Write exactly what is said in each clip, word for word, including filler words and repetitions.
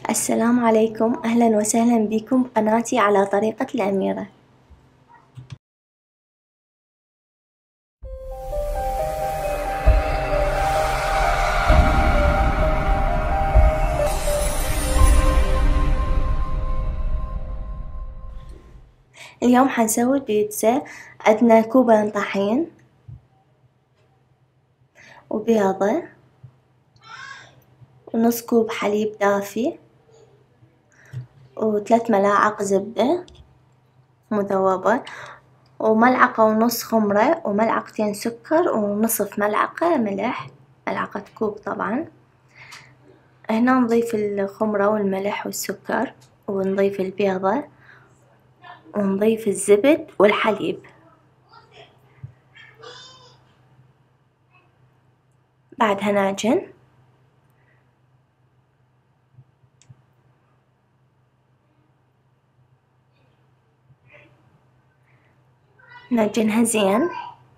السلام عليكم، أهلا وسهلا بكم بقناتي على طريقة الأميرة. اليوم حنسوي بيتزا. عندنا كوبين طحين وبيضة ونص كوب حليب دافي وثلاث ملاعق زبدة مذوبة وملعقة ونص خمرة وملعقتين سكر ونصف ملعقة ملح، ملعقة كوب طبعا. هنا نضيف الخمرة والملح والسكر ونضيف البيضة ونضيف الزبد والحليب. بعدها نعجن. نعجنها زين.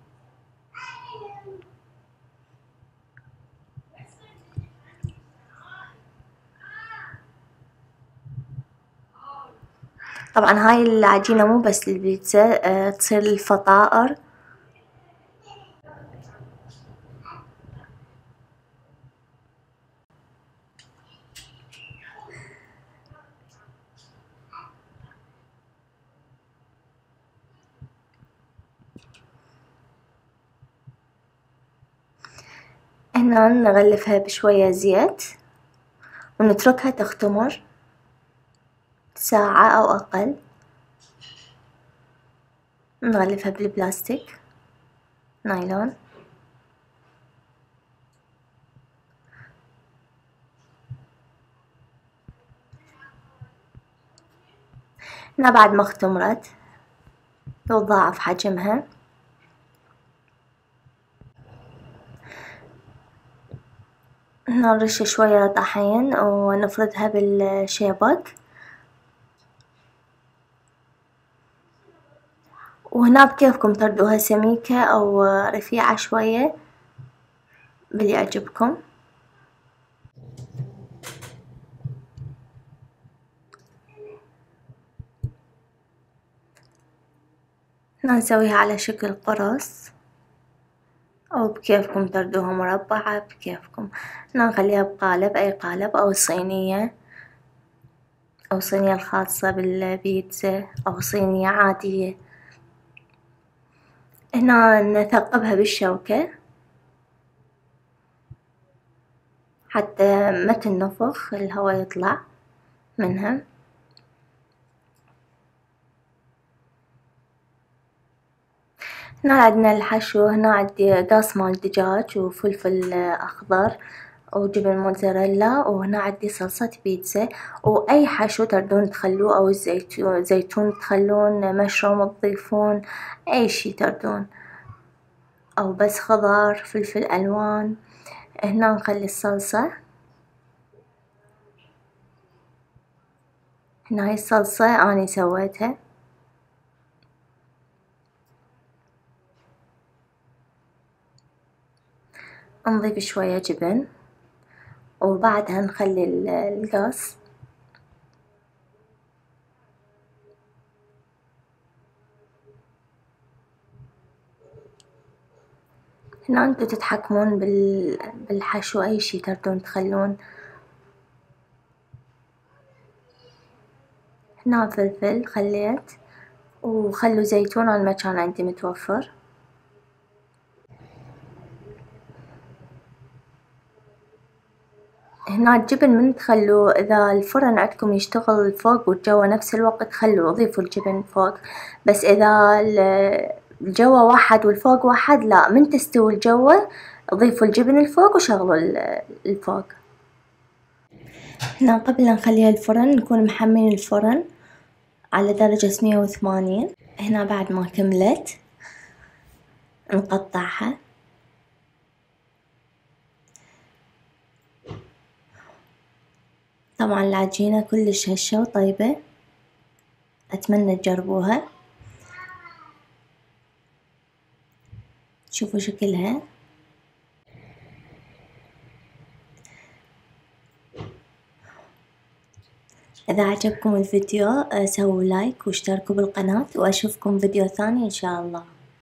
طبعا هاي العجينة مو بس للبيتزا، أه تصير للفطائر. هنا نغلفها بشوية زيت ونتركها تختمر ساعة أو أقل. نغلفها بالبلاستيك نايلون. هنا بعد ما اختمرت وتضاعف حجمها هنا نرش شوية طحين ونفردها بالشيبك، وهنا بكيفكم تردوها سميكة أو رفيعة شوية باللي يعجبكم. هنا نسويها على شكل قرص أو بكيفكم تردوها مربعة بكيفكم. هنا نخليها بقالب، أي قالب أو صينية أو صينية الخاصة بالبيتزا أو صينية عادية. هنا نثقبها بالشوكة حتى ما تنفخ الهواء يطلع منها. هنا عندنا الحشو. هنا عندي قاص مال دجاج وفلفل أخضر وجبن موتزاريلا، وهنا عندي صلصة بيتزا، وأي حشو تردون تخلوه أو الزيتون زيتون تخلون، مشروم تضيفون، أي شي تردون، أو بس خضار فلفل ألوان. هنا نخلي الصلصة. هنا هاي الصلصة أني سويتها. نضيف شوية جبن وبعدها نخلي القاص. هنا انتو تتحكمون بالحشو، اي شي تردون تخلون. هنا فلفل خليت، وخلوا زيتون انا ما كان عندي متوفر. هنا الجبن من تخلوا، اذا الفرن عندكم يشتغل فوق والجو نفس الوقت خلوا ضيفوا الجبن فوق، بس اذا الجو واحد والفوق واحد لا، من تستوي الجو ضيفوا الجبن الفوق وشغلوا الفوق. هنا قبل لا نخليها الفرن نكون محمين الفرن على درجة مية وثمانين. هنا بعد ما كملت نقطعها. طبعا العجينة كلش هشة وطيبة، أتمنى تجربوها. شوفوا شكلها. إذا عجبكم الفيديو سووا لايك واشتركوا بالقناة، وأشوفكم فيديو ثاني إن شاء الله.